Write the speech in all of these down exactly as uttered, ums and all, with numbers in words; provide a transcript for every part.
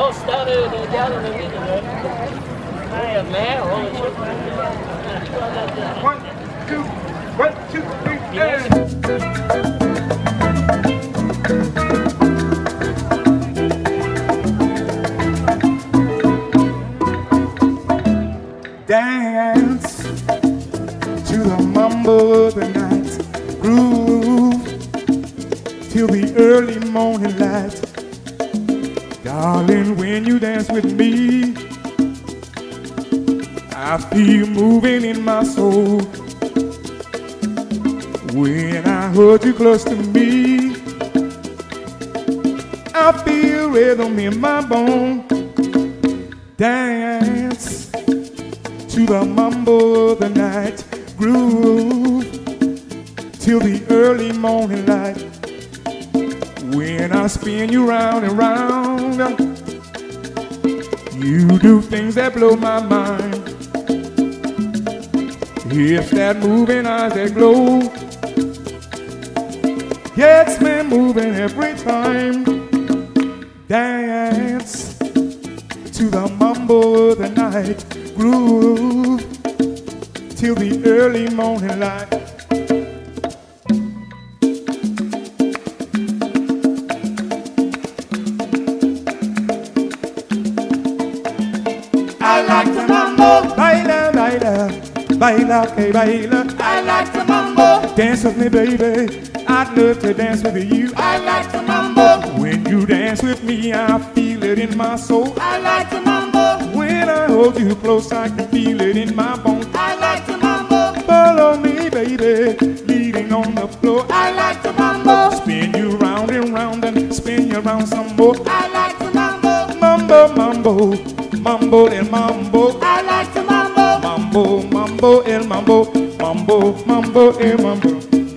all started down in the middle, right? Hey, man, all the children. One, two, one, two, three, dance. Dance to the mambo of the night, groove till the early morning light. Darling, when you dance with me, I feel moving in my soul. When I hold you close to me, I feel rhythm in my bone. Dance to the mambo of the night, groove till the early morning light. When I spin you round and round, you do things that blow my mind. It's that moving eyes that glow, gets me moving every time. Dance to the mambo of the night, groove till the early morning light. I like the mambo, baila, baila, baila, que baila. I like the mambo, dance with me, baby. I'd love to dance with you. I like the mambo, when you dance with me, I feel it in my soul. I like the mambo, when I hold you close, I can feel it in my bones. I like the mambo, follow me, baby, leading on the floor. I like the mambo, spin you round and round and spin you round some more. I like the mambo, mambo, mambo. Mambo el mambo, I like the mambo. Mambo, mambo el mambo, mambo, mambo el mambo.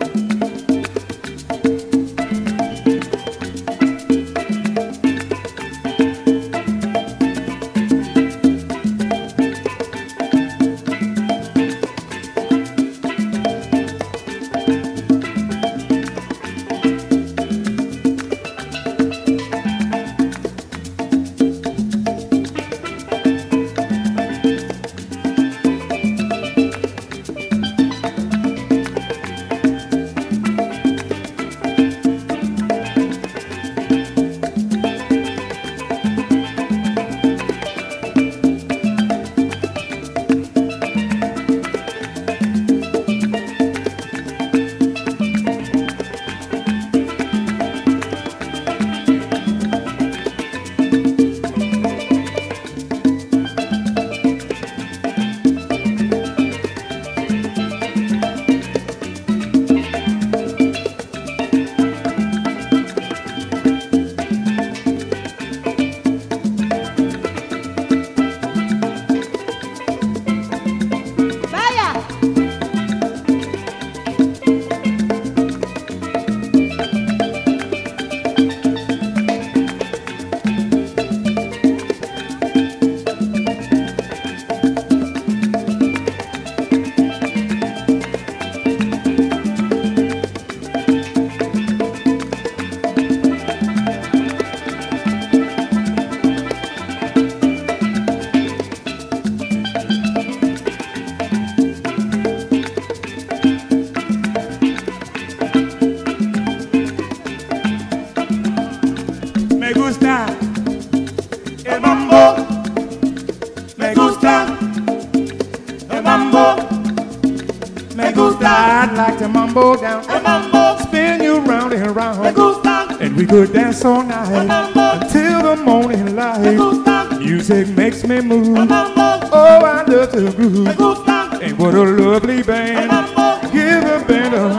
I'd like to mambo down, mambo, spin you round and round, and we could dance all night until the morning light. Music makes me move, oh I love to groove, and what a lovely band. Give the band a